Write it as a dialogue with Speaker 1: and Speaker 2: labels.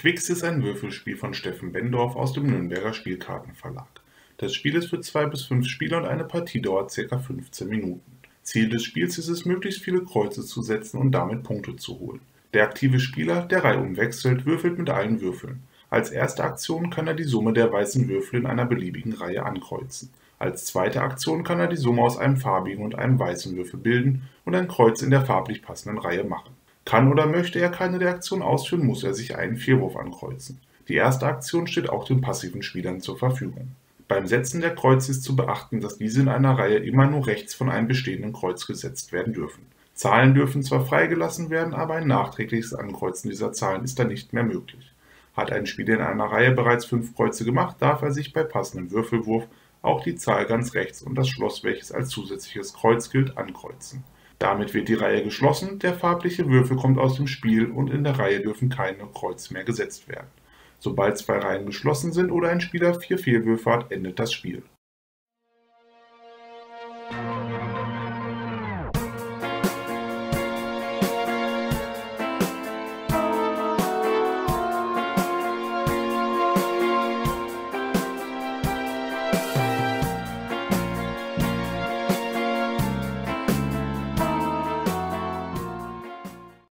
Speaker 1: Quicks ist ein Würfelspiel von Steffen Benndorf aus dem Nürnberger Spielkartenverlag. Das Spiel ist für 2 bis 5 Spieler und eine Partie dauert ca. 15 Minuten. Ziel des Spiels ist es, möglichst viele Kreuze zu setzen und damit Punkte zu holen. Der aktive Spieler, der reihum wechselt, würfelt mit allen Würfeln. Als erste Aktion kann er die Summe der weißen Würfel in einer beliebigen Reihe ankreuzen. Als zweite Aktion kann er die Summe aus einem farbigen und einem weißen Würfel bilden und ein Kreuz in der farblich passenden Reihe machen. Kann oder möchte er keine der Aktionen ausführen, muss er sich einen Vierwurf ankreuzen. Die erste Aktion steht auch den passiven Spielern zur Verfügung. Beim Setzen der Kreuze ist zu beachten, dass diese in einer Reihe immer nur rechts von einem bestehenden Kreuz gesetzt werden dürfen. Zahlen dürfen zwar freigelassen werden, aber ein nachträgliches Ankreuzen dieser Zahlen ist dann nicht mehr möglich. Hat ein Spieler in einer Reihe bereits 5 Kreuze gemacht, darf er sich bei passendem Würfelwurf auch die Zahl ganz rechts und das Schloss, welches als zusätzliches Kreuz gilt, ankreuzen. Damit wird die Reihe geschlossen, der farbliche Würfel kommt aus dem Spiel und in der Reihe dürfen keine Kreuze mehr gesetzt werden. Sobald 2 Reihen geschlossen sind oder ein Spieler 4 Fehlwürfe hat, endet das Spiel.